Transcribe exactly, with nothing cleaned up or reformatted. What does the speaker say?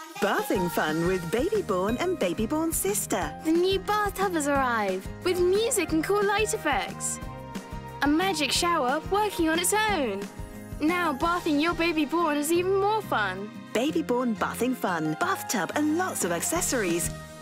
Bathing fun with Baby Born and Baby Born sister. The new bathtub has arrived with music and cool light effects. A magic shower working on its own. Now bathing your baby born is even more fun. Baby Born Bathing Fun, bathtub and lots of accessories.